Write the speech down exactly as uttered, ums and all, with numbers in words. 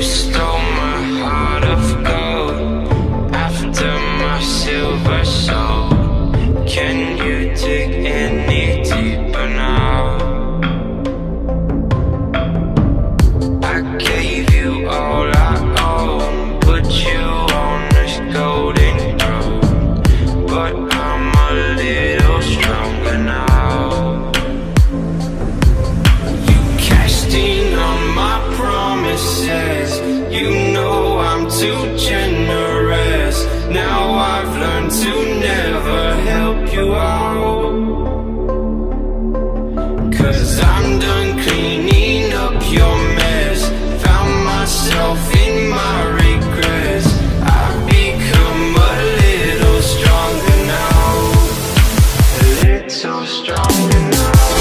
stole my heart of gold after my silver soul. Can you dig any deeper now? I gave you all I own, put you on this golden throne, but I'm a little stronger now. You cashed in on my promises, you know I'm too generous. Now I've learned to never help you out, 'cause I'm done cleaning up your mess. Found myself in my regrets. I've become a little stronger now, a little stronger now.